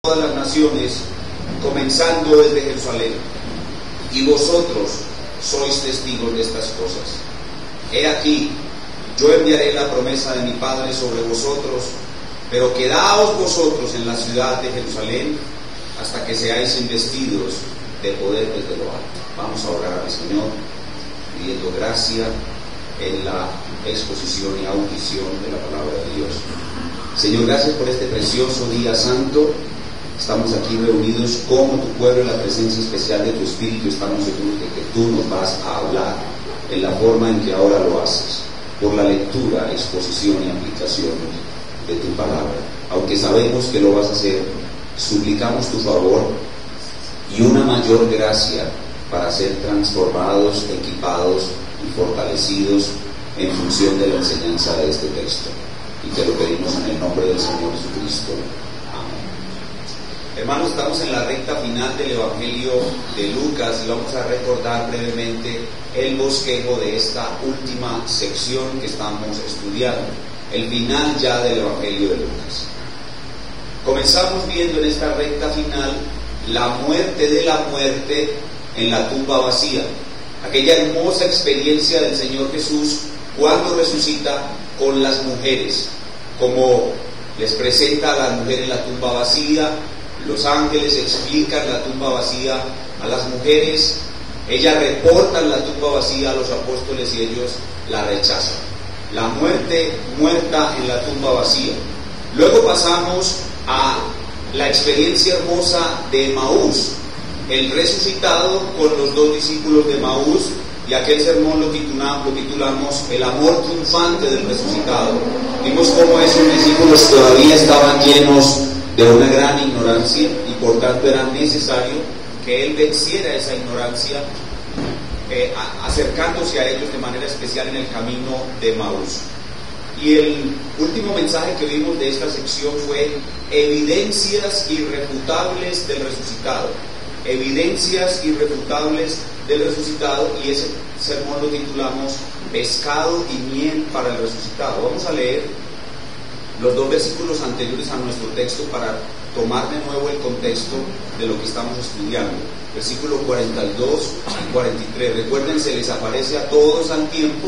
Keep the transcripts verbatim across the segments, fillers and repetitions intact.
todas las naciones, comenzando desde Jerusalén, y vosotros sois testigos de estas cosas. He aquí, yo enviaré la promesa de mi Padre sobre vosotros, pero quedaos vosotros en la ciudad de Jerusalén hasta que seáis investidos de poder desde lo alto. Vamos a orar al Señor, pidiendo gracia en la exposición y audición de la palabra de Dios. Señor, gracias por este precioso día santo. Estamos aquí reunidos como tu pueblo en la presencia especial de tu Espíritu. Estamos seguros de que tú nos vas a hablar en la forma en que ahora lo haces, por la lectura, exposición y aplicación de tu palabra. Aunque sabemos que lo vas a hacer, suplicamos tu favor y una mayor gracia para ser transformados, equipados y fortalecidos en función de la enseñanza de este texto. Y te lo pedimos en el nombre del Señor Jesucristo. Amén. Hermanos, estamos en la recta final del Evangelio de Lucas y vamos a recordar brevemente el bosquejo de esta última sección que estamos estudiando, el final ya del Evangelio de Lucas. Comenzamos viendo en esta recta final la muerte de la muerte en la tumba vacía, aquella hermosa experiencia del Señor Jesús cuando resucita con las mujeres, como les presenta a las mujeres en la tumba vacía. Los ángeles explican la tumba vacía a las mujeres, ellas reportan la tumba vacía a los apóstoles y ellos la rechazan. La muerte muerta en la tumba vacía. Luego pasamos a la experiencia hermosa de Emaús, el resucitado con los dos discípulos de Emaús, y aquel sermón lo titulamos, lo titulamos El amor triunfante del resucitado. Vimos cómo esos discípulos todavía estaban llenos de una gran ignorancia y por tanto era necesario que él venciera esa ignorancia, eh, a, acercándose a ellos de manera especial en el camino de Emaús. Y el último mensaje que vimos de esta sección fue evidencias irrefutables del resucitado. Evidencias irrefutables del resucitado, y ese sermón lo titulamos Pescado y miel para el resucitado. Vamos a leer los dos versículos anteriores a nuestro texto para tomar de nuevo el contexto de lo que estamos estudiando. Versículo cuarenta y dos y cuarenta y tres. Recuerden, se les aparece a todos al tiempo,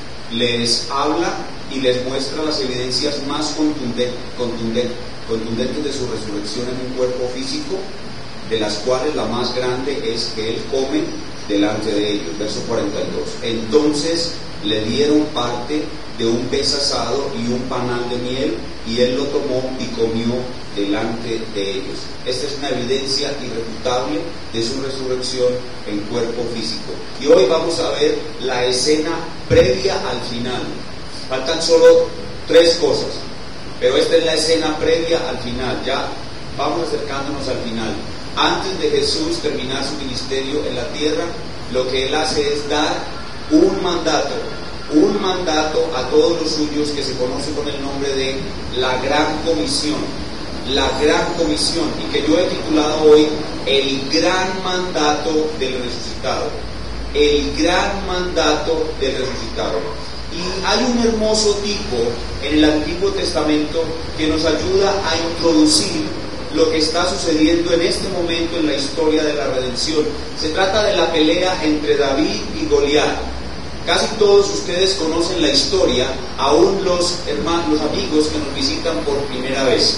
les habla y les muestra las evidencias más contundentes, contundentes, contundentes de su resurrección en un cuerpo físico, de las cuales la más grande es que él come delante de ellos. Verso cuarenta y dos. Entonces le dieron parte de un pez asado y un panal de miel, y él lo tomó y comió delante de ellos. Esta es una evidencia irrefutable de su resurrección en cuerpo físico. Y hoy vamos a ver la escena previa al final. Faltan solo tres cosas, pero esta es la escena previa al final. Ya vamos acercándonos al final. Antes de Jesús terminar su ministerio en la tierra, lo que él hace es dar un mandato, un mandato a todos los suyos que se conoce con el nombre de la Gran Comisión, la Gran Comisión, y que yo he titulado hoy el Gran Mandato del Resucitado, el Gran Mandato del Resucitado. Y hay un hermoso tipo en el Antiguo Testamento que nos ayuda a introducir lo que está sucediendo en este momento en la historia de la redención. Se trata de la pelea entre David y Goliat. Casi todos ustedes conocen la historia, aún los hermanos, los amigos que nos visitan por primera vez.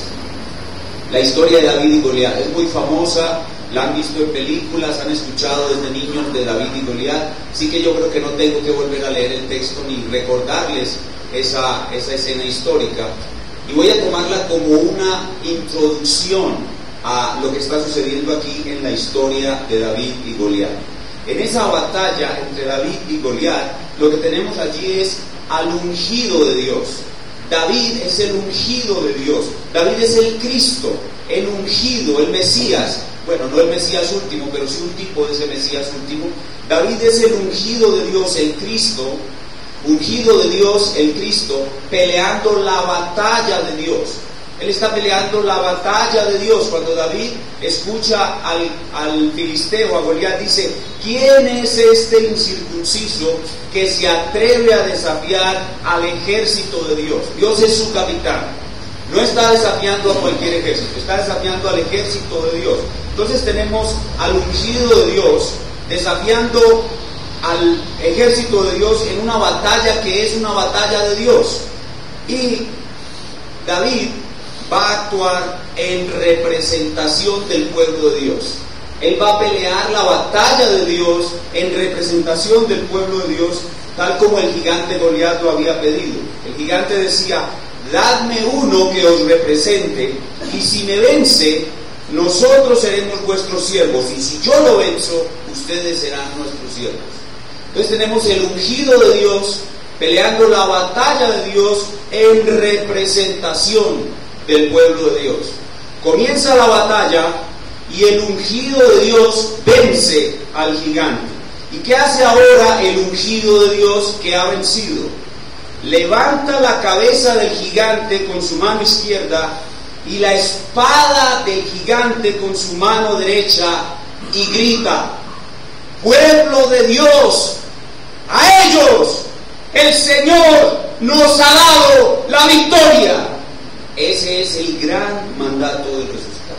La historia de David y Goliat es muy famosa, la han visto en películas, han escuchado desde niños de David y Goliat, así que yo creo que no tengo que volver a leer el texto ni recordarles esa, esa escena histórica. Y voy a tomarla como una introducción a lo que está sucediendo aquí en la historia de David y Goliat. En esa batalla entre David y Goliat, lo que tenemos allí es al ungido de Dios. David es el ungido de Dios. David es el Cristo, el ungido, el Mesías. Bueno, no el Mesías último, pero sí un tipo de ese Mesías último. David es el ungido de Dios, el Cristo, ungido de Dios, el Cristo, peleando la batalla de Dios. Él está peleando la batalla de Dios. Cuando David escucha al, al filisteo, a Goliat, dice: ¿quién es este incircunciso que se atreve a desafiar al ejército de Dios? Dios es su capitán. No está desafiando a cualquier ejército, está desafiando al ejército de Dios. Entonces tenemos al ungido de Dios desafiando al ejército de Dios en una batalla que es una batalla de Dios. Y David va a actuar en representación del pueblo de Dios. Él va a pelear la batalla de Dios en representación del pueblo de Dios, tal como el gigante Goliat lo había pedido. El gigante decía: dadme uno que os represente, y si me vence, nosotros seremos vuestros siervos, y si yo lo venzo, ustedes serán nuestros siervos. Entonces tenemos el ungido de Dios peleando la batalla de Dios en representación del pueblo de Dios. Comienza la batalla y el ungido de Dios vence al gigante. ¿Y qué hace ahora el ungido de Dios que ha vencido? Levanta la cabeza del gigante con su mano izquierda y la espada del gigante con su mano derecha y grita: pueblo de Dios, a ellos el Señor nos ha dado la victoria. Ese es el gran mandato del resucitado,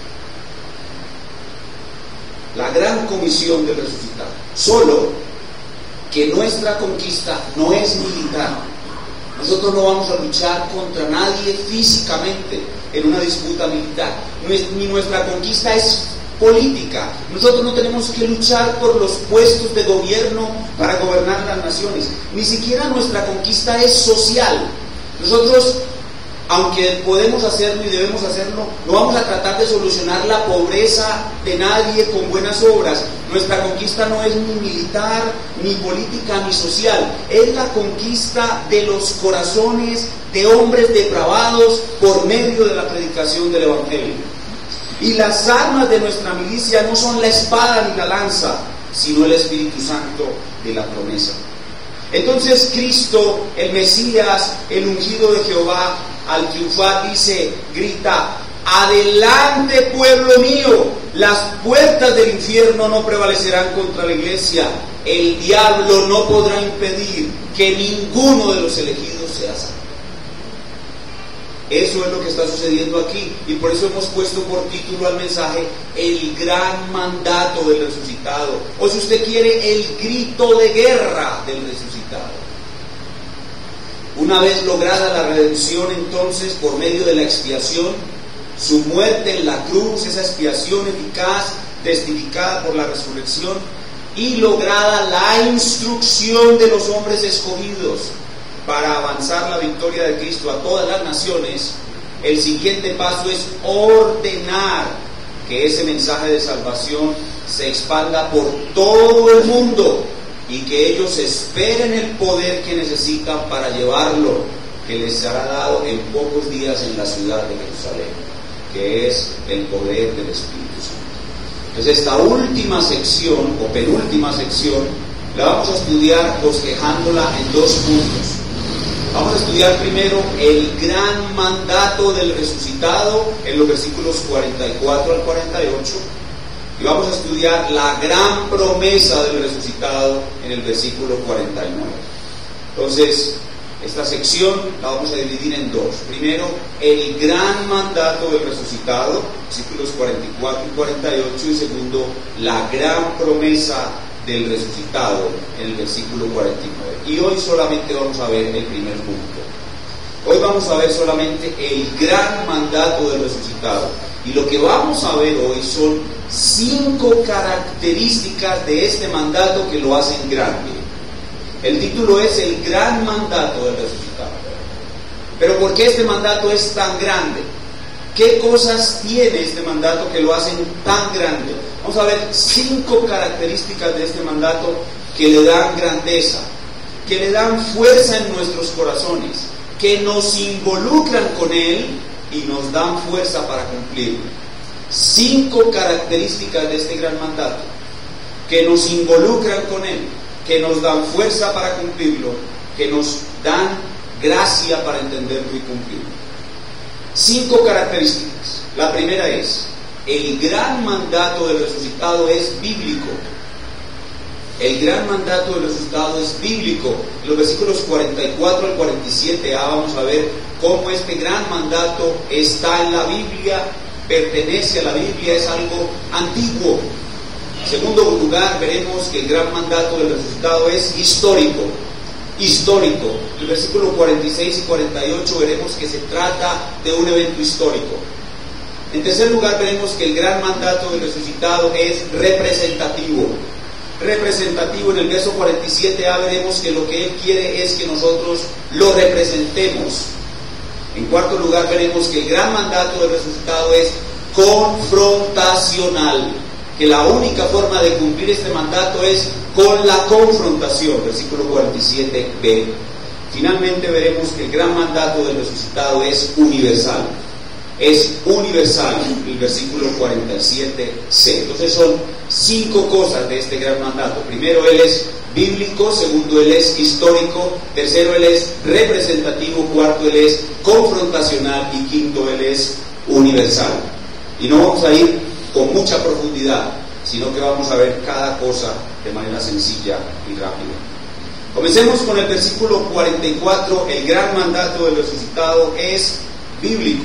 la gran comisión del resucitado. Solo que nuestra conquista no es militar. Nosotros no vamos a luchar contra nadie físicamente en una disputa militar. Ni nuestra conquista es política. Nosotros no tenemos que luchar por los puestos de gobierno para gobernar las naciones. Ni siquiera nuestra conquista es social. Nosotros, aunque podemos hacerlo y debemos hacerlo, no vamos a tratar de solucionar la pobreza de nadie con buenas obras. Nuestra conquista no es ni militar, ni política, ni social. Es la conquista de los corazones de hombres depravados por medio de la predicación del Evangelio. Y las armas de nuestra milicia no son la espada ni la lanza, sino el Espíritu Santo de la promesa. Entonces Cristo, el Mesías, el ungido de Jehová, al triunfar dice, grita: adelante, pueblo mío, las puertas del infierno no prevalecerán contra la iglesia, el diablo no podrá impedir que ninguno de los elegidos sea salvo. Eso es lo que está sucediendo aquí, y por eso hemos puesto por título al mensaje: el gran mandato del resucitado, o si usted quiere, el grito de guerra del resucitado. Una vez lograda la redención, entonces, por medio de la expiación, su muerte en la cruz, esa expiación eficaz, testificada por la resurrección, y lograda la instrucción de los hombres escogidos para avanzar la victoria de Cristo a todas las naciones, el siguiente paso es ordenar que ese mensaje de salvación se expanda por todo el mundo y que ellos esperen el poder que necesitan para llevarlo, que les será dado en pocos días en la ciudad de Jerusalén, que es el poder del Espíritu Santo. Entonces, esta última sección o penúltima sección la vamos a estudiar bosquejándola en dos puntos. Vamos a estudiar primero el gran mandato del resucitado en los versículos cuarenta y cuatro al cuarenta y ocho, y vamos a estudiar la gran promesa del resucitado en el versículo cuarenta y nueve. Entonces, esta sección la vamos a dividir en dos. Primero, el gran mandato del resucitado, versículos cuarenta y cuatro y cuarenta y ocho, y segundo, la gran promesa del resucitado en el versículo cuarenta y nueve. Y hoy solamente vamos a ver el primer punto. Hoy vamos a ver solamente el gran mandato del resucitado. Y lo que vamos a ver hoy son cinco características de este mandato que lo hacen grande. El título es el gran mandato del resucitado. Pero ¿por qué este mandato es tan grande? ¿Qué cosas tiene este mandato que lo hacen tan grande? Vamos a ver cinco características de este mandato que le dan grandeza, que le dan fuerza en nuestros corazones, que nos involucran con él y nos dan fuerza para cumplirlo. Cinco características de este gran mandato que nos involucran con él, que nos dan fuerza para cumplirlo, que nos dan gracia para entenderlo y cumplirlo. Cinco características. La primera es: el gran mandato del resucitado es bíblico. el gran mandato del resucitado es bíblico. En los versículos cuarenta y cuatro al cuarenta y siete A vamos a ver cómo este gran mandato está en la Biblia, pertenece a la Biblia, es algo antiguo. En segundo lugar, veremos que el gran mandato del resucitado es histórico. Histórico. En el versículo cuarenta y seis y cuarenta y ocho veremos que se trata de un evento histórico. En tercer lugar, veremos que el gran mandato del resucitado es representativo. Representativo. En el verso cuarenta y siete A veremos que lo que Él quiere es que nosotros lo representemos. En cuarto lugar, veremos que el gran mandato del resucitado es confrontacional, que la única forma de cumplir este mandato es con la confrontación. Versículo cuarenta y siete B. Finalmente veremos que el gran mandato del resucitado es universal. Es universal, el versículo cuarenta y siete C. Entonces son cinco cosas de este gran mandato. Primero, Él es bíblico. Segundo, Él es histórico. Tercero, Él es representativo. Cuarto, Él es confrontacional. Y quinto, Él es universal. Y no vamos a ir con mucha profundidad, sino que vamos a ver cada cosa de manera sencilla y rápida. Comencemos con el versículo cuarenta y cuatro. El gran mandato del resucitado es bíblico.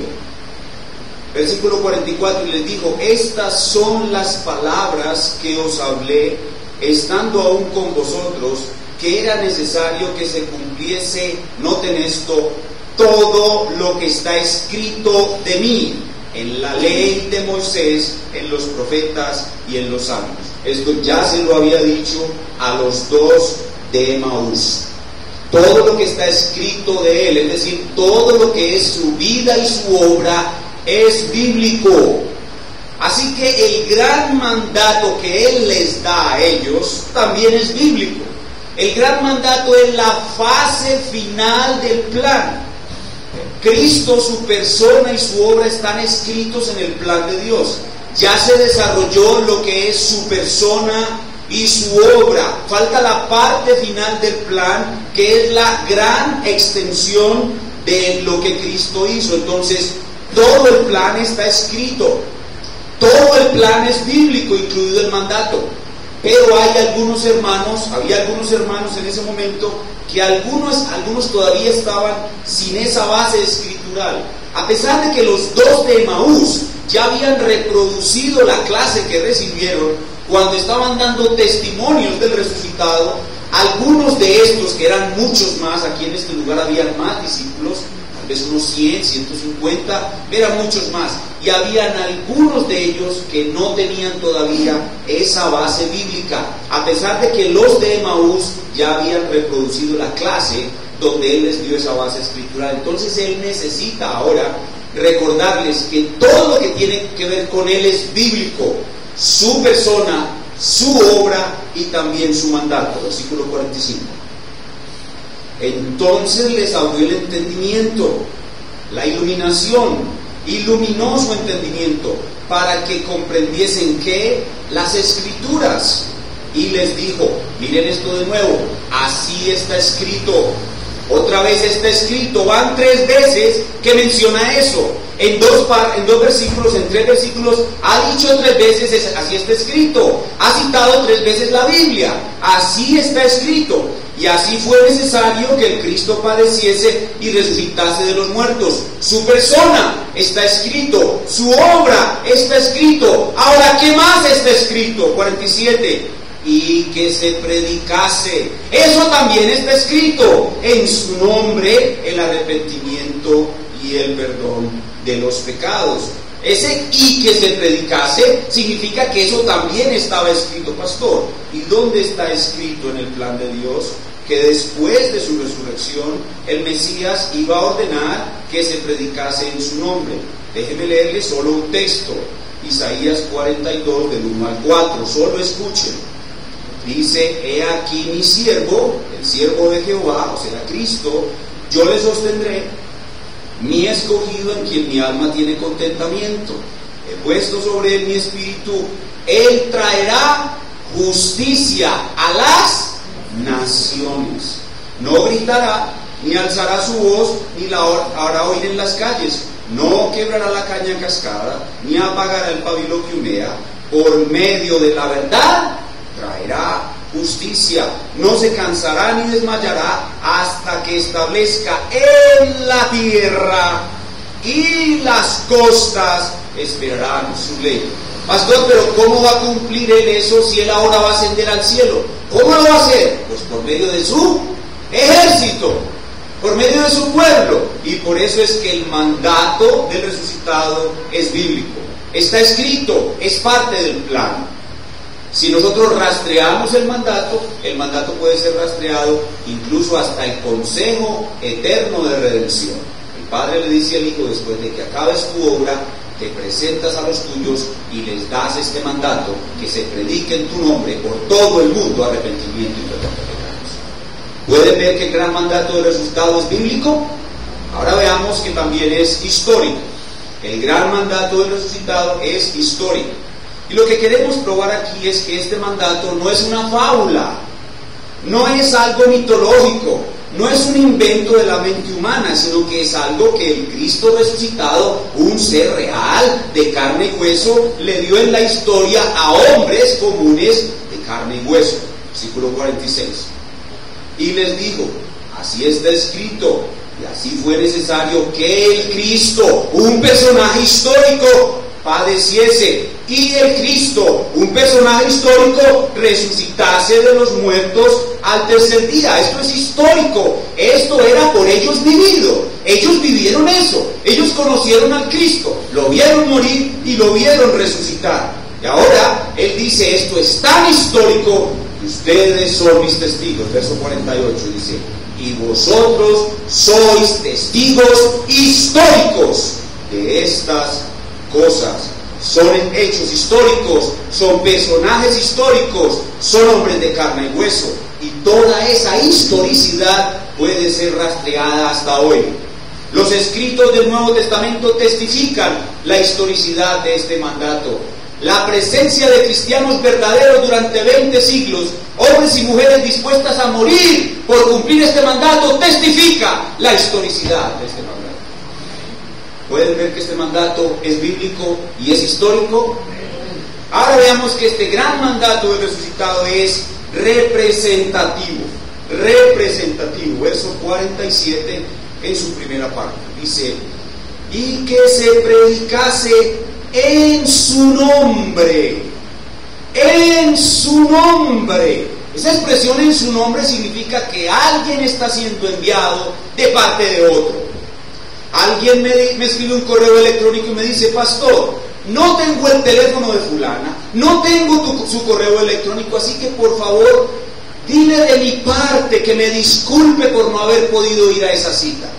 Versículo cuarenta y cuatro, y les dijo: estas son las palabras que os hablé, estando aún con vosotros, que era necesario que se cumpliese, noten esto, todo lo que está escrito de mí, en la ley de Moisés, en los profetas y en los salmos. Esto ya se lo había dicho a los dos de Emaús. Todo lo que está escrito de él, es decir, todo lo que es su vida y su obra, es bíblico. Así que el gran mandato que Él les da a ellos también es bíblico. El gran mandato es la fase final del plan. Cristo, su persona y su obra están escritos en el plan de Dios. Ya se desarrolló lo que es su persona y su obra. Falta la parte final del plan, que es la gran extensión de lo que Cristo hizo. Entonces, todo el plan está escrito, todo el plan es bíblico, incluido el mandato. Pero hay algunos hermanos, había algunos hermanos en ese momento, que algunos, algunos todavía estaban sin esa base escritural. A pesar de que los dos de Emaús ya habían reproducido la clase que recibieron cuando estaban dando testimonios del resucitado, algunos de estos, que eran muchos más, aquí en este lugar habían más discípulos, vez unos cien, ciento cincuenta, eran muchos más, y habían algunos de ellos que no tenían todavía esa base bíblica, a pesar de que los de Emaús ya habían reproducido la clase donde Él les dio esa base escritural. Entonces Él necesita ahora recordarles que todo lo que tiene que ver con Él es bíblico, su persona, su obra y también su mandato. Versículo cuarenta y cinco. Entonces les abrió el entendimiento, la iluminación, iluminó su entendimiento para que comprendiesen que las Escrituras, y les dijo: miren esto de nuevo, así está escrito. Otra vez está escrito, van tres veces que menciona eso. En dos, par, en dos versículos, en tres versículos, ha dicho tres veces, es, así está escrito. Ha citado tres veces la Biblia, así está escrito. Y así fue necesario que el Cristo padeciese y resucitase de los muertos. Su persona está escrito, su obra está escrito. Ahora, ¿qué más está escrito? cuarenta y siete. Y que se predicase. Eso también está escrito. En su nombre el arrepentimiento y el perdón de los pecados. Ese y que se predicase significa que eso también estaba escrito, pastor. ¿Y dónde está escrito en el plan de Dios? Que después de su resurrección el Mesías iba a ordenar que se predicase en su nombre. Déjeme leerle solo un texto, Isaías cuarenta y dos del uno al cuatro, solo escuchen. Dice: he aquí mi siervo, el siervo de Jehová, o sea Cristo, yo le sostendré, mi escogido en quien mi alma tiene contentamiento. He puesto sobre él mi espíritu, él traerá justicia a las naciones. No gritará, ni alzará su voz, ni la hará oír en las calles. No quebrará la caña cascada, ni apagará el pabilo que humea. Por medio de la verdad traerá justicia, no se cansará ni desmayará hasta que establezca en la tierra y las costas esperarán su ley. Pastor, pero ¿cómo va a cumplir él eso si él ahora va a ascender al cielo? ¿Cómo lo va a hacer? Pues por medio de su ejército, por medio de su pueblo. Y por eso es que el mandato del resucitado es bíblico. Está escrito, es parte del plan. Si nosotros rastreamos el mandato, el mandato puede ser rastreado incluso hasta el consejo eterno de redención. El Padre le dice al Hijo, después de que acabes tu obra, te presentas a los tuyos y les das este mandato, que se predique en tu nombre por todo el mundo arrepentimiento y perdón de pecados. ¿Pueden ver que el gran mandato del resucitado es bíblico? Ahora veamos que también es histórico. El gran mandato del resucitado es histórico. Y lo que queremos probar aquí es que este mandato no es una fábula, no es algo mitológico, no es un invento de la mente humana, sino que es algo que el Cristo resucitado, un ser real, de carne y hueso, le dio en la historia a hombres comunes de carne y hueso. Versículo cuarenta y seis. Y les dijo, así está escrito, y así fue necesario que el Cristo, un personaje histórico, padeciese, y el Cristo, un personaje histórico, resucitase de los muertos al tercer día. Esto es histórico, esto era por ellos vivido, ellos vivieron eso, ellos conocieron al Cristo, lo vieron morir y lo vieron resucitar. Y ahora Él dice, esto es tan histórico que ustedes son mis testigos. Verso cuarenta y ocho dice, y vosotros sois testigos históricos de estas cosas. Son hechos históricos, son personajes históricos, son hombres de carne y hueso, y toda esa historicidad puede ser rastreada hasta hoy. Los escritos del Nuevo Testamento testifican la historicidad de este mandato. La presencia de cristianos verdaderos durante veinte siglos, hombres y mujeres dispuestas a morir por cumplir este mandato, testifica la historicidad de este mandato. ¿Pueden ver que este mandato es bíblico y es histórico? Ahora veamos que este gran mandato del resucitado es representativo. Representativo. Verso cuarenta y siete en su primera parte. Dice, y que se predicase en su nombre. En su nombre. Esa expresión en su nombre significa que alguien está siendo enviado de parte de otro. Alguien me, me escribe un correo electrónico y me dice, pastor, no tengo el teléfono de fulana, no tengo tu, su correo electrónico, así que por favor, dile de mi parte que me disculpe por no haber podido ir a esa cita.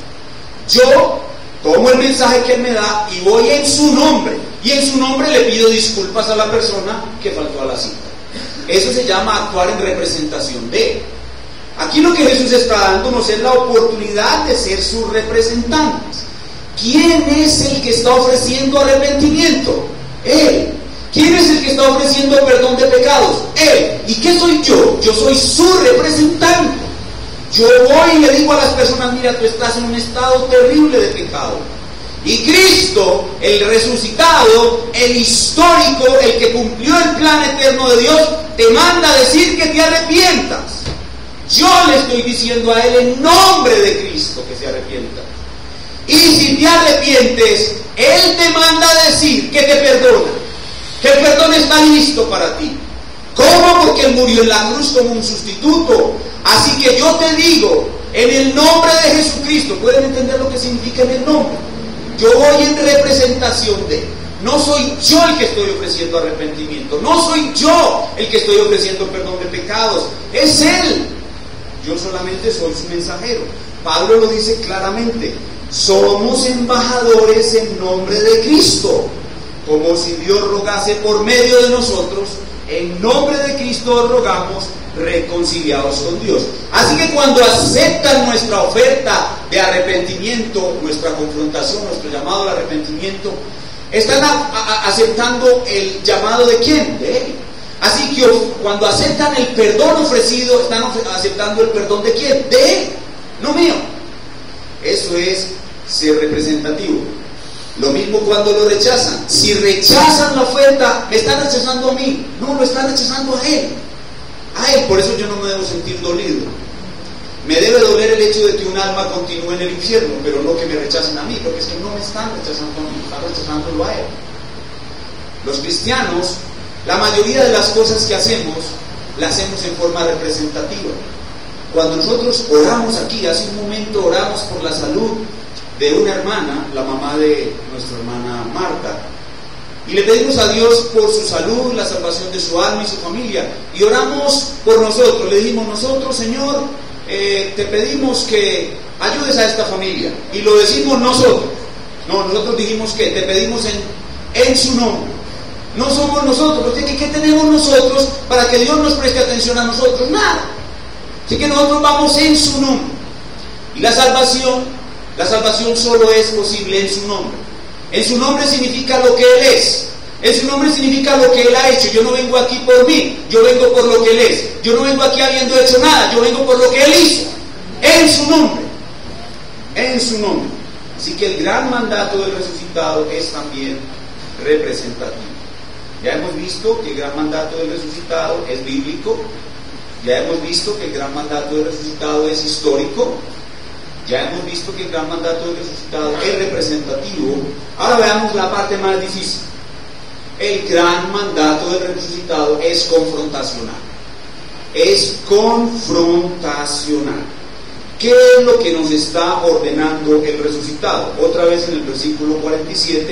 Yo tomo el mensaje que él me da y voy en su nombre, y en su nombre le pido disculpas a la persona que faltó a la cita. Eso se llama actuar en representación de. Aquí lo que Jesús está dándonos es la oportunidad de ser sus representantes. ¿Quién es el que está ofreciendo arrepentimiento? Él. ¿Quién es el que está ofreciendo perdón de pecados? Él. ¿Y qué soy yo? Yo soy su representante. Yo voy y le digo a las personas, mira, tú estás en un estado terrible de pecado. Y Cristo, el resucitado, el histórico, el que cumplió el plan eterno de Dios, te manda a decir que te arrepientas. Yo le estoy diciendo a él en nombre de Cristo que se arrepienta. Y si te arrepientes, él te manda a decir que te perdona, que el perdón está listo para ti. ¿Cómo? Porque él murió en la cruz como un sustituto. Así que yo te digo, en el nombre de Jesucristo, ¿pueden entender lo que significa en el nombre? Yo voy en representación de él. No soy yo el que estoy ofreciendo arrepentimiento, no soy yo el que estoy ofreciendo perdón de pecados, es él. Yo solamente soy su mensajero. Pablo lo dice claramente, somos embajadores en nombre de Cristo, como si Dios rogase por medio de nosotros. En nombre de Cristo rogamos, reconciliados con Dios. Así que cuando aceptan nuestra oferta de arrepentimiento, nuestra confrontación, nuestro llamado al arrepentimiento, están a, a, aceptando el llamado de ¿quién? De Él. Así que cuando aceptan el perdón ofrecido, están aceptando el perdón de ¿quién? De Él, no mío. Eso es ser representativo. Lo mismo cuando lo rechazan. Si rechazan la oferta, me están rechazando a mí. No, lo están rechazando a Él. a Él. Por eso yo no me debo sentir dolido. Me debe doler el hecho de que un alma continúe en el infierno, pero no que me rechacen a mí, porque es que no me están rechazando, me están rechazándolo a Él. Los cristianos, la mayoría de las cosas que hacemos, las hacemos en forma representativa. Cuando nosotros oramos aquí, hace un momento oramos por la salud de una hermana, la mamá de nuestra hermana Marta, y le pedimos a Dios por su salud, la salvación de su alma y su familia, y oramos por nosotros. Le dijimos: nosotros, Señor, eh, te pedimos que ayudes a esta familia, y lo decimos nosotros. No, nosotros dijimos que te pedimos en, en su nombre. No somos nosotros, porque ¿qué tenemos nosotros para que Dios nos preste atención a nosotros? Nada. Así que nosotros vamos en su nombre. Y la salvación, la salvación solo es posible en su nombre. En su nombre significa lo que Él es. En su nombre significa lo que Él ha hecho. Yo no vengo aquí por mí, yo vengo por lo que Él es. Yo no vengo aquí habiendo hecho nada, yo vengo por lo que Él hizo. En su nombre. En su nombre. Así que el gran mandato del resucitado es también representativo. Ya hemos visto que el gran mandato del resucitado es bíblico. Ya hemos visto que el gran mandato del resucitado es histórico. Ya hemos visto que el gran mandato del resucitado es representativo. Ahora veamos la parte más difícil. El gran mandato del resucitado es confrontacional. Es confrontacional. ¿Qué es lo que nos está ordenando el resucitado? Otra vez en el versículo cuarenta y siete,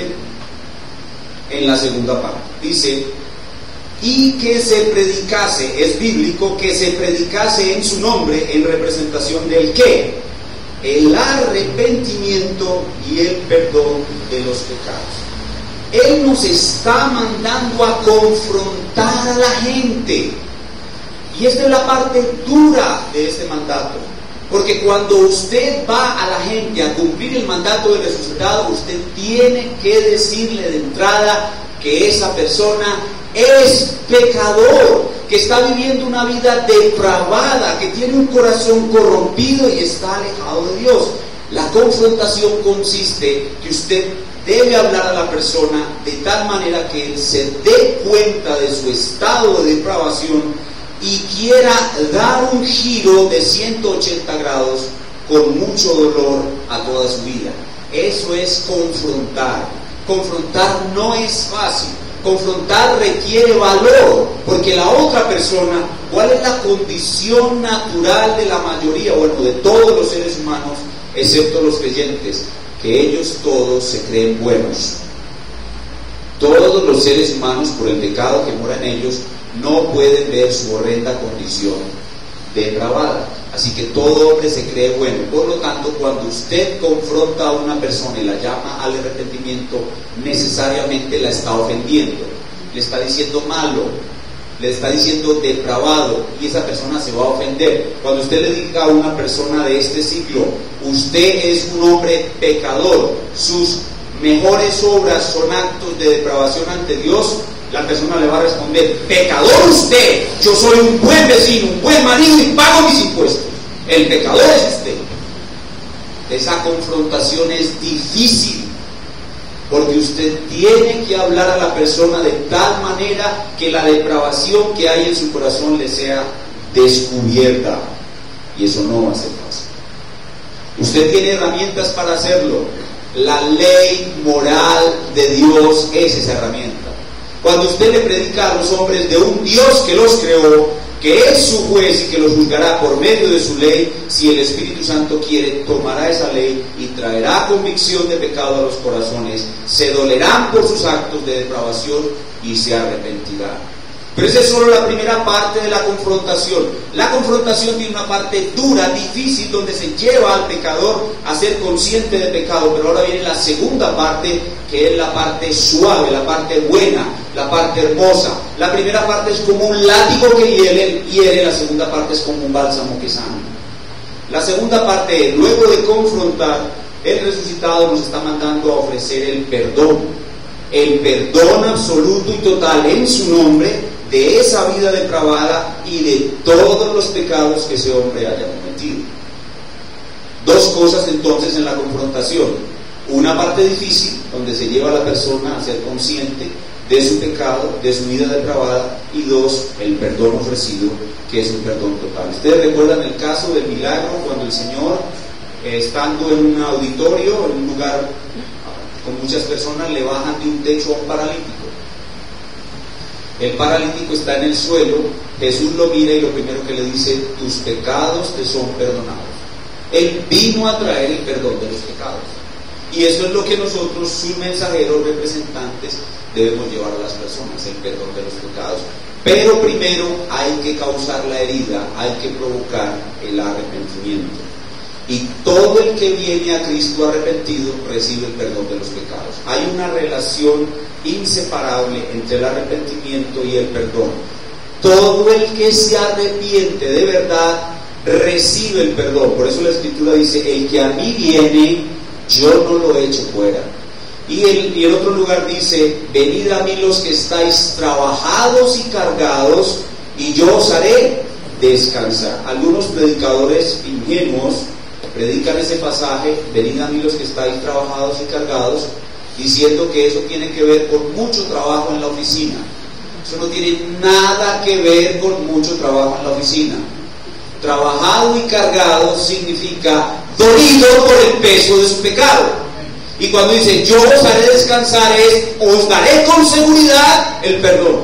en la segunda parte. Dice: y que se predicase, es bíblico, que se predicase en su nombre, en representación del ¿qué? El arrepentimiento y el perdón de los pecados. Él nos está mandando a confrontar a la gente. Y esta es la parte dura de este mandato. Porque cuando usted va a la gente a cumplir el mandato del resucitado, usted tiene que decirle de entrada que esa persona es pecador, que está viviendo una vida depravada, que tiene un corazón corrompido y está alejado de Dios. La confrontación consiste que usted debe hablar a la persona de tal manera que él se dé cuenta de su estado de depravación y quiera dar un giro de ciento ochenta grados con mucho dolor a toda su vida. Eso es confrontar. Confrontar no es fácil. Confrontar requiere valor, porque la otra persona, ¿cuál es la condición natural de la mayoría, bueno, de todos los seres humanos, excepto los creyentes? Que ellos todos se creen buenos. Todos los seres humanos, por el pecado que mora en ellos, no pueden ver su horrenda condición depravada. Así que todo hombre se cree bueno. Por lo tanto, cuando usted confronta a una persona y la llama al arrepentimiento, necesariamente la está ofendiendo. Le está diciendo malo, le está diciendo depravado, y esa persona se va a ofender. Cuando usted le diga a una persona de este siglo: usted es un hombre pecador, sus mejores obras son actos de depravación ante Dios, la persona le va a responder: pecador usted, yo soy un buen vecino, un buen marido y pago mis impuestos. El pecador es usted. Esa confrontación es difícil, porque usted tiene que hablar a la persona de tal manera que la depravación que hay en su corazón le sea descubierta, y eso no va a ser fácil. Usted tiene herramientas para hacerlo. La ley moral de Dios es esa herramienta. Cuando usted le predica a los hombres de un Dios que los creó, que es su juez y que los juzgará por medio de su ley, si el Espíritu Santo quiere, tomará esa ley y traerá convicción de pecado a los corazones, se dolerán por sus actos de depravación y se arrepentirán. Pero esa es solo la primera parte de la confrontación. La confrontación tiene una parte dura, difícil, donde se lleva al pecador a ser consciente de pecado. Pero ahora viene la segunda parte, que es la parte suave, la parte buena, la parte hermosa. La primera parte es como un látigo que hiere, hiere, la segunda parte es como un bálsamo que sana. La segunda parte, luego de confrontar, el resucitado nos está mandando a ofrecer el perdón. El perdón absoluto y total en su nombre de esa vida depravada y de todos los pecados que ese hombre haya cometido. Dos cosas entonces en la confrontación: una parte difícil, donde se lleva a la persona a ser consciente de su pecado, de su vida depravada, y dos, el perdón ofrecido, que es un perdón total. Ustedes recuerdan el caso del milagro cuando el Señor, eh, estando en un auditorio, en un lugar con muchas personas, le bajan de un techo a un paralítico. El paralítico está en el suelo, Jesús lo mira y lo primero que le dice: tus pecados te son perdonados. Él vino a traer el perdón de los pecados. Y eso es lo que nosotros, sus mensajeros, representantes, debemos llevar a las personas, el perdón de los pecados. Pero primero hay que causar la herida, hay que provocar el arrepentimiento. Y todo el que viene a Cristo arrepentido recibe el perdón de los pecados. Hay una relación inseparable entre el arrepentimiento y el perdón. Todo el que se arrepiente de verdad recibe el perdón. Por eso la Escritura dice: el que a mí viene, yo no lo echo fuera. Y el, y el otro lugar dice: venid a mí los que estáis trabajados y cargados, y yo os haré descansar. Algunos predicadores ingenuos predican ese pasaje: venid a mí los que estáis trabajados y cargados, diciendo que eso tiene que ver con mucho trabajo en la oficina. Eso no tiene nada que ver con mucho trabajo en la oficina. Trabajado y cargado significa dolido por el peso de su pecado. Y cuando dice yo os haré descansar, es os daré con seguridad el perdón.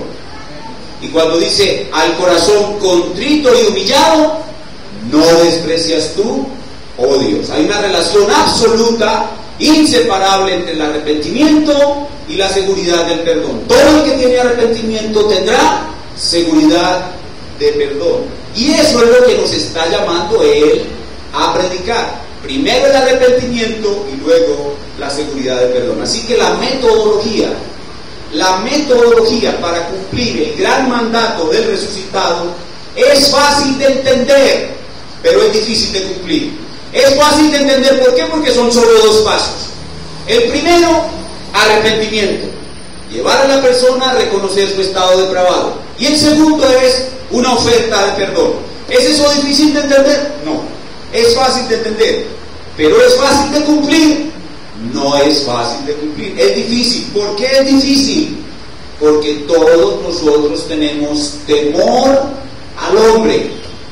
Y cuando dice al corazón contrito y humillado, no desprecias tú, oh Dios. Hay una relación absoluta, inseparable, entre el arrepentimiento y la seguridad del perdón. Todo el que tiene arrepentimiento tendrá seguridad de perdón. Y eso es lo que nos está llamando Él a predicar. Primero el arrepentimiento y luego la seguridad de perdón. Así que la metodología, la metodología para cumplir el gran mandato del resucitado es fácil de entender, pero es difícil de cumplir. Es fácil de entender, ¿por qué? Porque son solo dos pasos. El primero, arrepentimiento. Llevar a la persona a reconocer su estado depravado. Y el segundo es una oferta de perdón. ¿Es eso difícil de entender? No. Es fácil de entender. ¿Pero es fácil de cumplir? No es fácil de cumplir. Es difícil. ¿Por qué es difícil? Porque todos nosotros tenemos temor al hombre.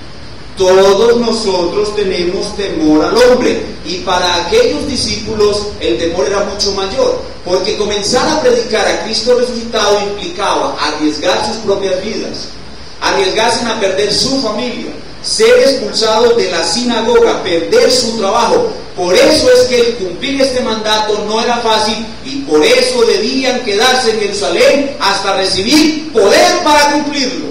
Todos nosotros tenemos temor al hombre. Y para aquellos discípulos el temor era mucho mayor, porque comenzar a predicar a Cristo resucitado implicaba arriesgar sus propias vidas, arriesgarse a perder su familia, ser expulsados de la sinagoga, perder su trabajo. Por eso es que el cumplir este mandato no era fácil, y por eso debían quedarse en Jerusalén hasta recibir poder para cumplirlo.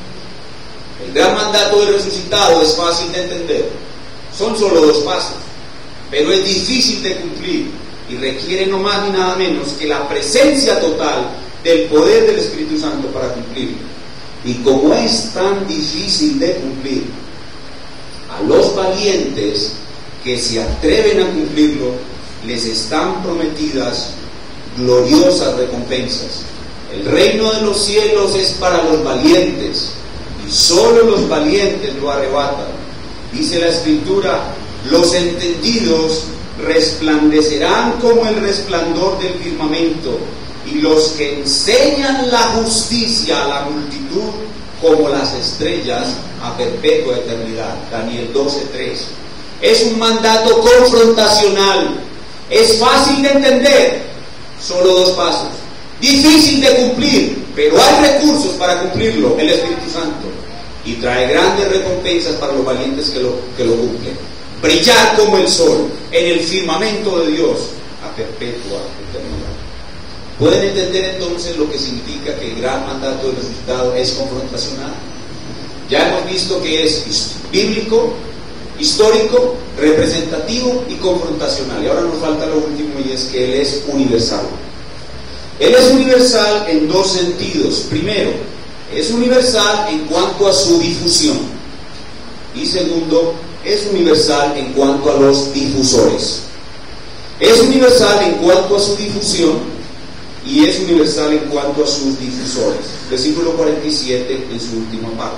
El gran mandato del resucitado es fácil de entender, son solo dos pasos, pero es difícil de cumplir y requiere no más ni nada menos que la presencia total del poder del Espíritu Santo para cumplirlo. Y como es tan difícil de cumplir, a los valientes que se atreven a cumplirlo les están prometidas gloriosas recompensas. El reino de los cielos es para los valientes, y solo los valientes lo arrebatan. Dice la Escritura: los entendidos resplandecerán como el resplandor del firmamento, y los que enseñan la justicia a la multitud como las estrellas a perpetua eternidad. Daniel doce tres. Es un mandato confrontacional, es fácil de entender, solo dos pasos, difícil de cumplir, pero hay recursos para cumplirlo, el Espíritu Santo, y trae grandes recompensas para los valientes que lo, que lo cumplen. Brillar como el sol en el firmamento de Dios a perpetua eternidad. ¿Pueden entender entonces lo que significa que el gran mandato del resucitado es confrontacional? Ya hemos visto que es bíblico, histórico, representativo y confrontacional. Y ahora nos falta lo último, y es que Él es universal. Él es universal en dos sentidos. Primero, es universal en cuanto a su difusión. Y segundo, es universal en cuanto a los difusores. Es universal en cuanto a su difusión y es universal en cuanto a sus difusores. Versículo cuarenta y siete en su última parte.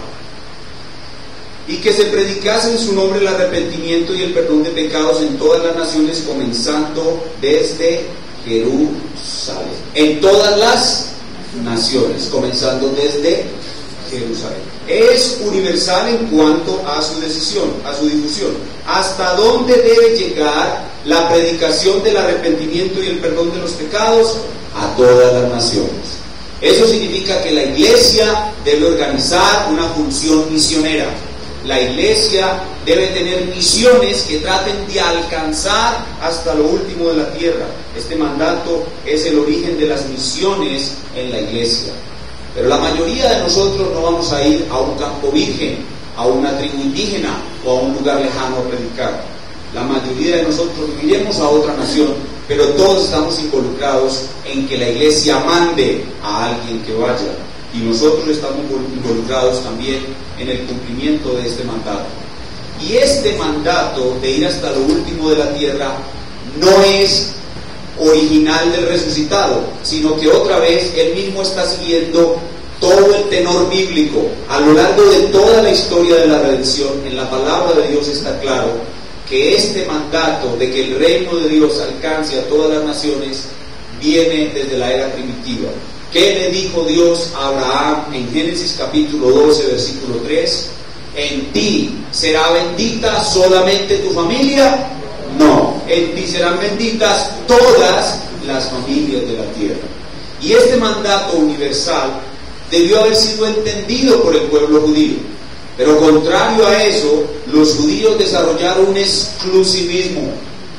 Y que se predicase en su nombre el arrepentimiento y el perdón de pecados en todas las naciones, comenzando desde Jerusalén. En todas las naciones, comenzando desde Jerusalén. Es universal en cuanto a su decisión, a su difusión. ¿Hasta dónde debe llegar la predicación del arrepentimiento y el perdón de los pecados? A todas las naciones. Eso significa que la iglesia debe organizar una función misionera. La iglesia debe tener misiones que traten de alcanzar hasta lo último de la tierra. Este mandato es el origen de las misiones en la iglesia. Pero la mayoría de nosotros no vamos a ir a un campo virgen, a una tribu indígena o a un lugar lejano a predicar. La mayoría de nosotros iremos a otra nación, pero todos estamos involucrados en que la iglesia mande a alguien que vaya. Y nosotros estamos involucrados también en el cumplimiento de este mandato. Y este mandato de ir hasta lo último de la tierra no es original del resucitado, sino que otra vez él mismo está siguiendo todo el tenor bíblico. A lo largo de toda la historia de la redención, en la palabra de Dios está claro que este mandato de que el reino de Dios alcance a todas las naciones viene desde la era primitiva. ¿Qué le dijo Dios a Abraham en Génesis capítulo doce, versículo tres? ¿En ti será bendita solamente tu familia? No, en ti serán benditas todas las familias de la tierra. Y este mandato universal debió haber sido entendido por el pueblo judío. Pero contrario a eso, los judíos desarrollaron un exclusivismo.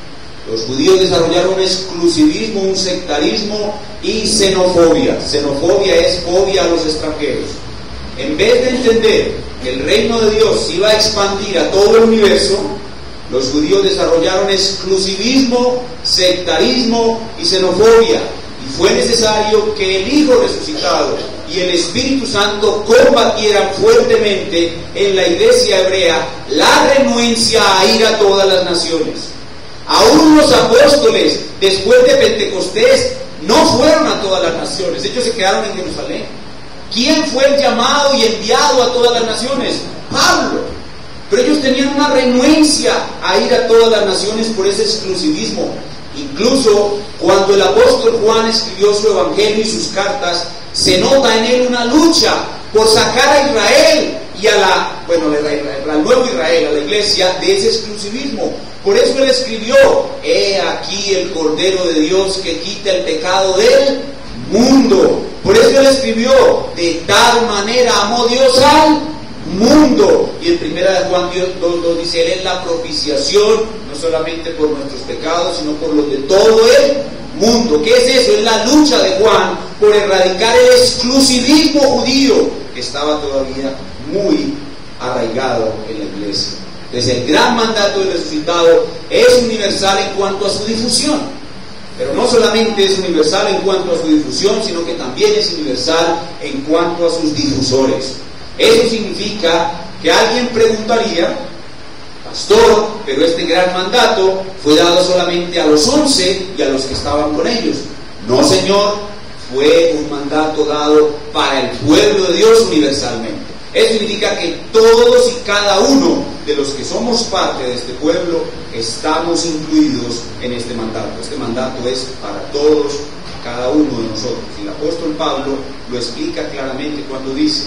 Los judíos desarrollaron un exclusivismo, un sectarismo y xenofobia. Xenofobia es fobia a los extranjeros. En vez de entender que el reino de Dios iba a expandir a todo el universo, los judíos desarrollaron exclusivismo, sectarismo y xenofobia. Y fue necesario que el Hijo resucitado y el Espíritu Santo combatieran fuertemente en la iglesia hebrea la renuencia a ir a todas las naciones. Aún los apóstoles, después de Pentecostés, no fueron a todas las naciones. Ellos se quedaron en Jerusalén. ¿Quién fue el llamado y enviado a todas las naciones? Pablo. Pero ellos tenían una renuencia a ir a todas las naciones por ese exclusivismo. Incluso cuando el apóstol Juan escribió su evangelio y sus cartas, se nota en él una lucha por sacar a Israel y a la, bueno, al nuevo Israel, a la iglesia, de ese exclusivismo. Por eso él escribió: he aquí el Cordero de Dios que quita el pecado del mundo. Por eso él escribió: de tal manera amó Dios al mundo. Y en primera de Juan dos dos dice: él es la propiciación, no solamente por nuestros pecados, sino por los de todo el mundo. ¿Qué es eso? Es la lucha de Juan por erradicar el exclusivismo judío que estaba todavía muy arraigado en la iglesia. Entonces el gran mandato del resucitado es universal en cuanto a su difusión, pero no solamente es universal en cuanto a su difusión, sino que también es universal en cuanto a sus difusores. Eso significa que alguien preguntaría: pastor, pero este gran mandato fue dado solamente a los once y a los que estaban con ellos. No, señor, fue un mandato dado para el pueblo de Dios universalmente. Eso significa que todos y cada uno de los que somos parte de este pueblo estamos incluidos en este mandato. Este mandato es para todos y cada uno de nosotros. Y el apóstol Pablo lo explica claramente cuando dice: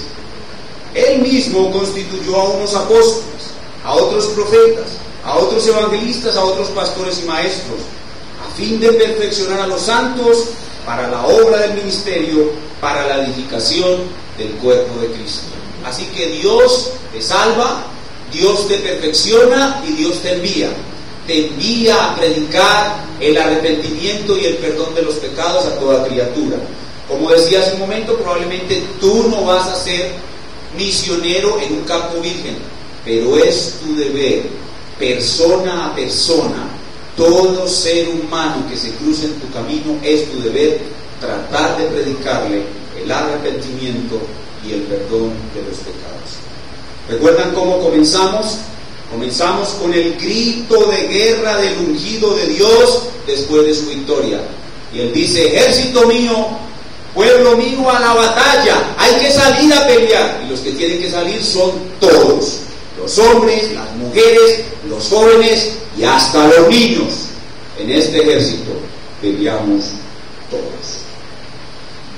él mismo constituyó a unos apóstoles, a otros profetas, a otros evangelistas, a otros pastores y maestros, a fin de perfeccionar a los santos para la obra del ministerio, para la edificación del cuerpo de Cristo. Así que Dios te salva, Dios te perfecciona y Dios te envía. Te envía a predicar el arrepentimiento y el perdón de los pecados a toda criatura. Como decía hace un momento, probablemente tú no vas a ser misionero en un campo virgen, pero es tu deber, persona a persona, todo ser humano que se cruce en tu camino, es tu deber tratar de predicarle el arrepentimiento y el perdón de los pecados. ¿Recuerdan cómo comenzamos? Comenzamos con el grito de guerra del ungido de Dios después de su victoria. Y él dice: ejército mío, pueblo mío, a la batalla, hay que salir a pelear. Y los que tienen que salir son todos: los hombres, las mujeres, los jóvenes y hasta los niños. En este ejército peleamos todos.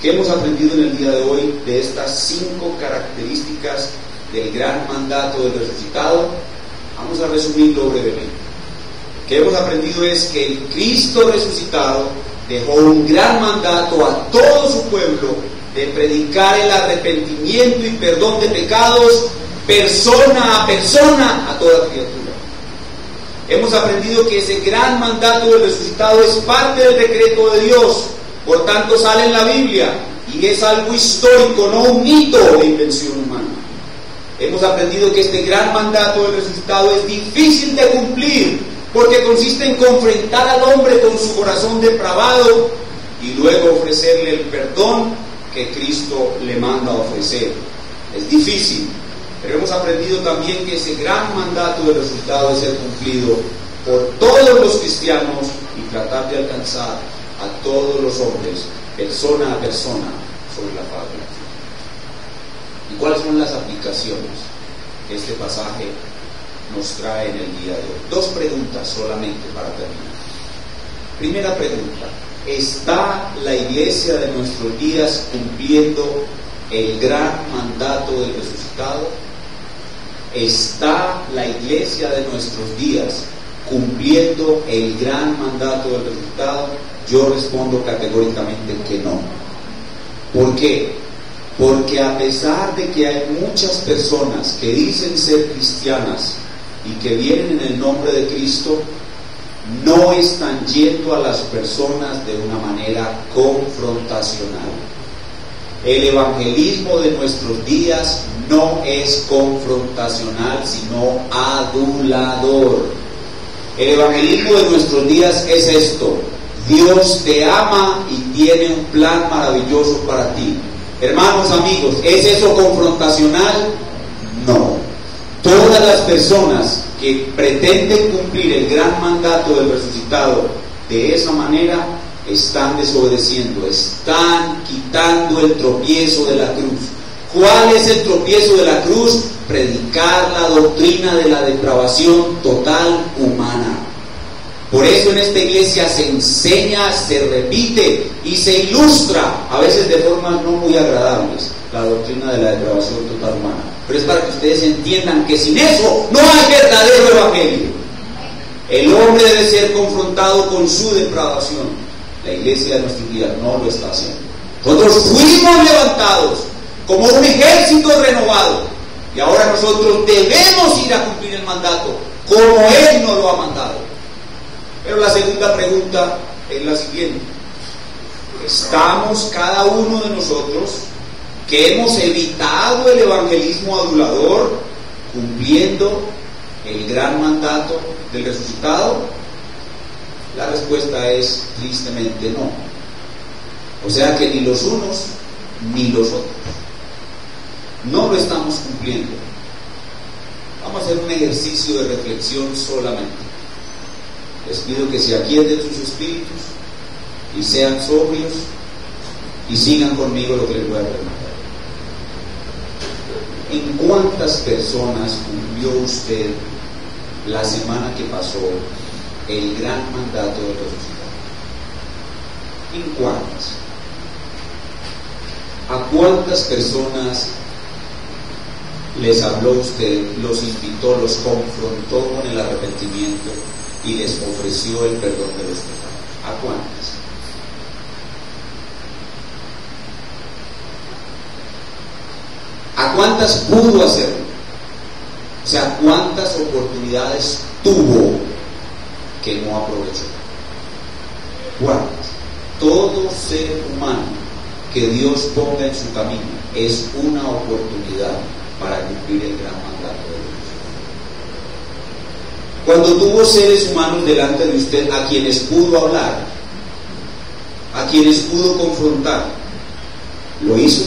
¿Qué hemos aprendido en el día de hoy de estas cinco características del gran mandato del resucitado? Vamos a resumirlo brevemente. ¿Qué hemos aprendido? Es que el Cristo resucitado dejó un gran mandato a todo su pueblo de predicar el arrepentimiento y perdón de pecados persona a persona a toda criatura. Hemos aprendido que ese gran mandato del resucitado es parte del decreto de Dios, por tanto sale en la Biblia y es algo histórico, no un mito de invención humana. Hemos aprendido que este gran mandato del resucitado es difícil de cumplir, porque consiste en confrontar al hombre con su corazón depravado y luego ofrecerle el perdón que Cristo le manda a ofrecer. Es difícil, pero hemos aprendido también que ese gran mandato del resucitado es ser cumplido por todos los cristianos y tratar de alcanzar a todos los hombres, persona a persona, sobre la faz de la tierra. ¿Y cuáles son las aplicaciones que este pasaje nos trae en el día de hoy? Dos preguntas solamente para terminar. Primera pregunta: ¿está la iglesia de nuestros días cumpliendo el gran mandato del resucitado? ¿Está la iglesia de nuestros días cumpliendo el gran mandato del resucitado? Yo respondo categóricamente que no. ¿Por qué? Porque a pesar de que hay muchas personas que dicen ser cristianas y que vienen en el nombre de Cristo, no están yendo a las personas de una manera confrontacional. El evangelismo de nuestros días no es confrontacional, sino adulador. El evangelismo de nuestros días es esto: Dios te ama y tiene un plan maravilloso para ti. Hermanos, amigos, ¿es eso confrontacional? No. Todas las personas que pretenden cumplir el gran mandato del resucitado de esa manera están desobedeciendo, están quitando el tropiezo de la cruz. ¿Cuál es el tropiezo de la cruz? Predicar la doctrina de la depravación total humana. Por eso en esta iglesia se enseña, se repite y se ilustra, a veces de formas no muy agradables, la doctrina de la depravación total humana. Pero es para que ustedes entiendan que sin eso no hay verdadero evangelio. El hombre debe ser confrontado con su depravación. La iglesia de nuestros días no lo está haciendo. Nosotros fuimos levantados como un ejército renovado y ahora nosotros debemos ir a cumplir el mandato como Él nos lo ha mandado. Pero la segunda pregunta es la siguiente: ¿estamos cada uno de nosotros que hemos evitado el evangelismo adulador cumpliendo el gran mandato del resucitado? La respuesta es tristemente no. O sea que ni los unos ni los otros no lo estamos cumpliendo. Vamos a hacer un ejercicio de reflexión solamente. Les pido que se aquieten sus espíritus y sean sobrios y sigan conmigo lo que les voy a preguntar. ¿En cuántas personas cumplió usted la semana que pasó el gran mandato del resucitado? ¿En cuántas? ¿A cuántas personas les habló usted, los invitó, los confrontó con el arrepentimiento y les ofreció el perdón de los pecados? ¿A cuántas? ¿A cuántas pudo hacerlo? O sea, ¿cuántas oportunidades tuvo que no aprovechó? ¿Cuántas? Todo ser humano que Dios ponga en su camino es una oportunidad para cumplir el gran mandato de Dios. Cuando tuvo seres humanos delante de usted a quienes pudo hablar, a quienes pudo confrontar, ¿lo hizo?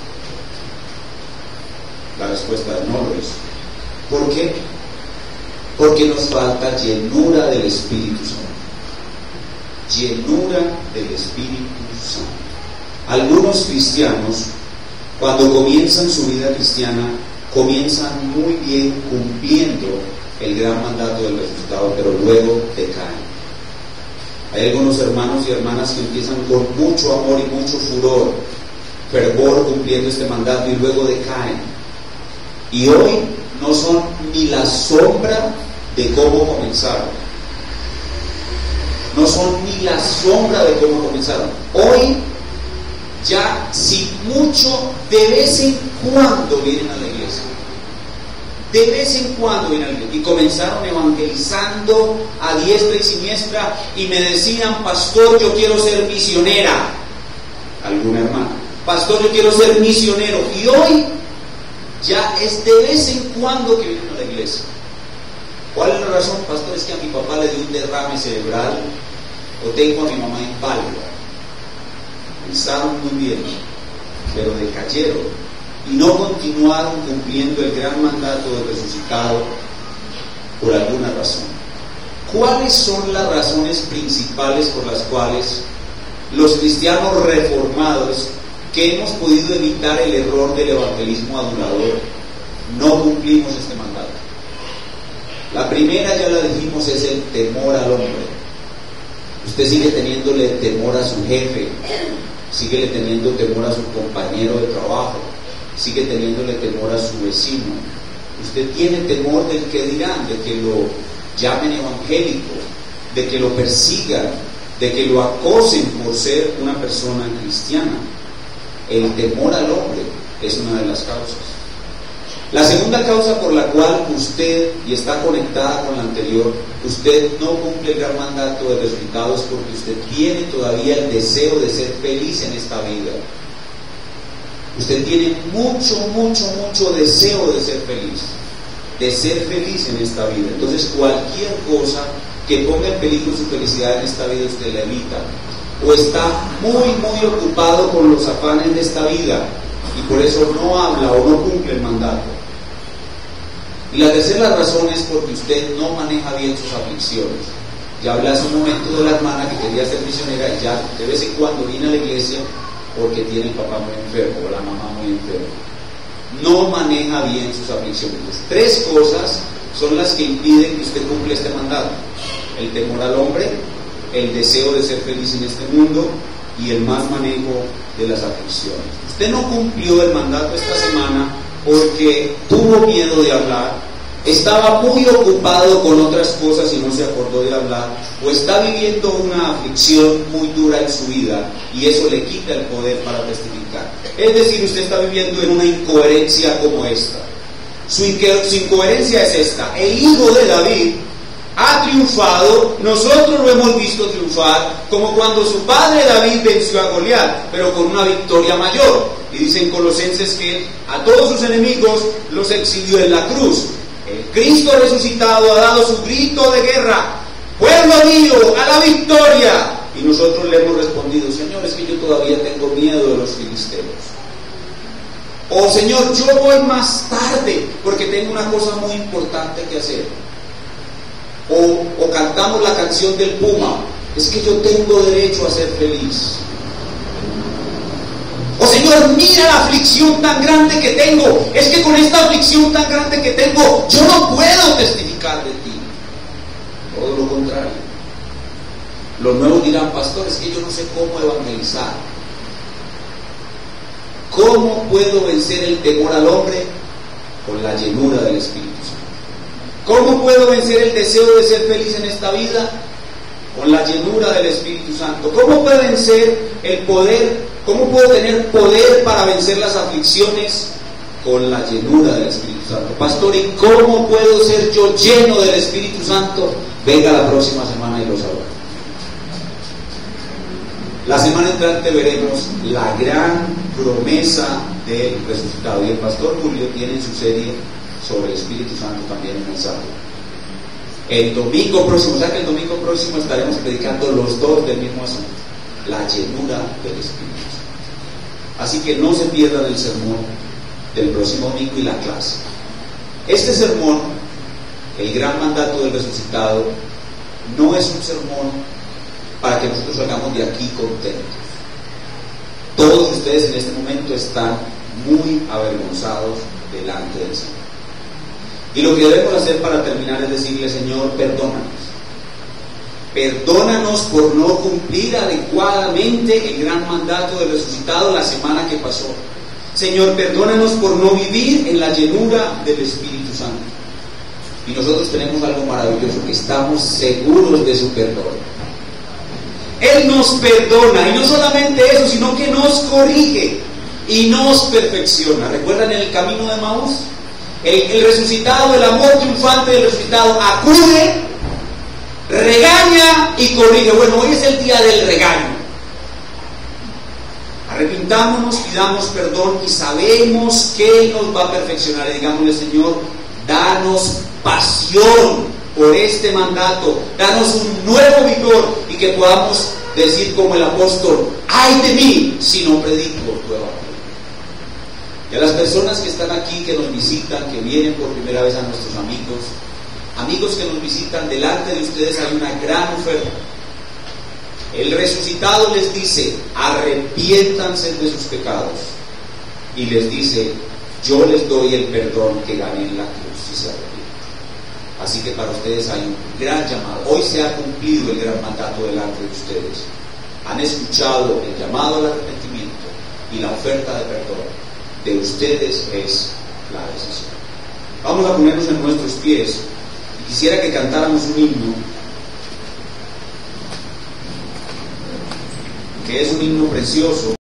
La respuesta es no lo hizo. ¿Por qué? Porque nos falta llenura del Espíritu Santo. Llenura del Espíritu Santo. Algunos cristianos, cuando comienzan su vida cristiana, comienzan muy bien cumpliendo el gran mandato del resucitado, pero luego decaen. Hay algunos hermanos y hermanas que empiezan con mucho amor y mucho furor fervor cumpliendo este mandato y luego decaen. Y hoy no son ni la sombra de cómo comenzaron. No son ni la sombra de cómo comenzaron. Hoy ya, si mucho, de vez en cuando vienen a la iglesia. De vez en cuando vienen a la iglesia. Y comenzaron evangelizando a diestra y siniestra y me decían: pastor, yo quiero ser misionera. Alguna hermana: pastor, yo quiero ser misionero. Y hoy ya es de vez en cuando que vienen a la iglesia. ¿Cuál es la razón? Pastor, es que a mi papá le dio un derrame cerebral, o tengo a mi mamá inválida. Pensaron muy bien, pero decayeron y no continuaron cumpliendo el gran mandato del resucitado por alguna razón. ¿Cuáles son las razones principales por las cuales los cristianos reformados, que hemos podido evitar el error del evangelismo adulador, no cumplimos este mandato? La primera, ya la dijimos, es el temor al hombre. Usted sigue teniéndole temor a su jefe, sigue teniendo temor a su compañero de trabajo, sigue teniéndole temor a su vecino. Usted tiene temor del que dirán, de que lo llamen evangélico, de que lo persigan, de que lo acosen por ser una persona cristiana. El temor al hombre es una de las causas. La segunda causa por la cual usted, y está conectada con la anterior, usted no cumple el gran mandato de resultados, porque usted tiene todavía el deseo de ser feliz en esta vida. Usted tiene mucho, mucho, mucho deseo de ser feliz, de ser feliz en esta vida. Entonces cualquier cosa que ponga en peligro su felicidad en esta vida, usted la evita. O está muy, muy ocupado con los afanes de esta vida y por eso no habla o no cumple el mandato. Y la tercera razón es porque usted no maneja bien sus aflicciones. Ya hablé hace un momento de la hermana que quería ser misionera y ya de vez en cuando viene a la iglesia porque tiene el papá muy enfermo o la mamá muy enferma. No maneja bien sus aflicciones. Tres cosas son las que impiden que usted cumpla este mandato: el temor al hombre, el deseo de ser feliz en este mundo y el mal manejo de las aflicciones. Usted no cumplió el mandato esta semana porque tuvo miedo de hablar, estaba muy ocupado con otras cosas y no se acordó de hablar, o está viviendo una aflicción muy dura en su vida y eso le quita el poder para testificar. Es decir, usted está viviendo en una incoherencia como esta. Su, inco- su incoherencia es esta: el hijo de David ha triunfado, nosotros lo hemos visto triunfar, como cuando su padre David venció a Goliat, pero con una victoria mayor. Y dicen Colosenses que a todos sus enemigos los exhibió en la cruz. El Cristo resucitado ha dado su grito de guerra: pueblo mío, a la victoria. Y nosotros le hemos respondido: Señor, es que yo todavía tengo miedo de los filisteos. O Señor, yo voy más tarde porque tengo una cosa muy importante que hacer. O, o cantamos la canción del Puma: es que yo tengo derecho a ser feliz. O Señor, mira la aflicción tan grande que tengo, es que con esta aflicción tan grande que tengo yo no puedo testificar de ti. Todo lo contrario. Los nuevos dirán: pastor, es que yo no sé cómo evangelizar. ¿Cómo puedo vencer el temor al hombre? Con la llenura del Espíritu Santo. ¿Cómo puedo vencer el deseo de ser feliz en esta vida? Con la llenura del Espíritu Santo. ¿Cómo puedo vencer el poder? ¿Cómo puedo tener poder para vencer las aflicciones? Con la llenura del Espíritu Santo. Pastor, ¿y cómo puedo ser yo lleno del Espíritu Santo? Venga la próxima semana y lo sabrá. La semana entrante veremos la gran promesa del resucitado. Y el pastor Julio tiene en su serie sobre el Espíritu Santo también un mensaje. El domingo próximo, o sea que el domingo próximo estaremos predicando los dos del mismo asunto: la llenura del Espíritu Santo. Así que no se pierdan el sermón del próximo domingo y la clase. Este sermón, el gran mandato del resucitado, no es un sermón para que nosotros salgamos de aquí contentos. Todos ustedes en este momento están muy avergonzados delante del Señor. Y lo que debemos hacer para terminar es decirle: Señor, perdónanos. Perdónanos por no cumplir adecuadamente el gran mandato del resucitado la semana que pasó. Señor, perdónanos por no vivir en la llenura del Espíritu Santo. Y nosotros tenemos algo maravilloso, que estamos seguros de su perdón. Él nos perdona, y no solamente eso, sino que nos corrige y nos perfecciona. ¿Recuerdan el camino de Maús? El, el resucitado, el amor triunfante del resucitado acude, regaña y corrige. Bueno, hoy es el día del regaño. Arrepintámonos, pidamos perdón y sabemos que Él nos va a perfeccionar. Y digámosle: Señor, danos pasión por este mandato, danos un nuevo vigor, y que podamos decir como el apóstol: ay de mí si no predico tu evangelio. Y a las personas que están aquí, que nos visitan, que vienen por primera vez, a nuestros amigos, amigos que nos visitan, delante de ustedes hay una gran oferta. El resucitado les dice: arrepiéntanse de sus pecados, y les dice: yo les doy el perdón que gané en la cruz si se arrepienten. Así que para ustedes hay un gran llamado. Hoy se ha cumplido el gran mandato delante de ustedes. Han escuchado el llamado al arrepentimiento y la oferta de perdón. De ustedes es la decisión. Vamos a ponernos en nuestros pies, y quisiera que cantáramos un himno, que es un himno precioso.